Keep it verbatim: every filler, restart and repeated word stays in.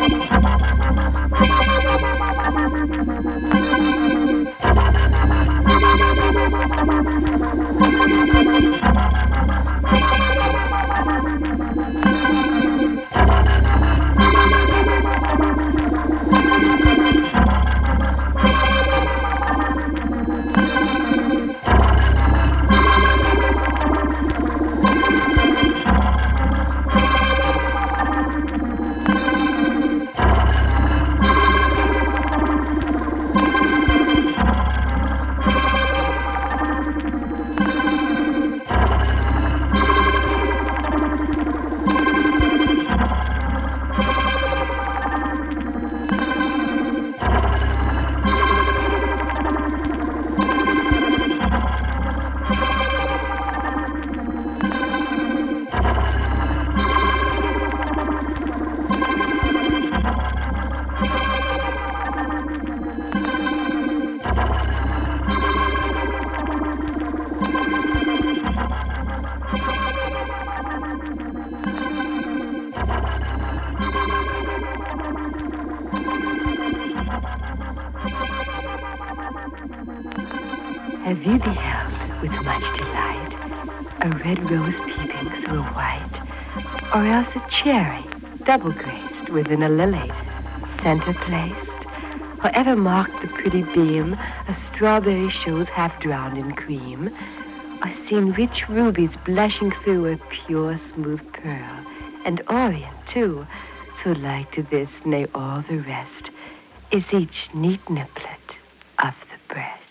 Have you beheld with much delight a red rose peeping through a white, or else a cherry double graced within a lily, center placed? Or ever marked the pretty beam a strawberry shows half drowned in cream, or seen rich rubies blushing through a pure smooth pearl, and orient too, so like to this, nay all the rest, is each neat niplet of the breast.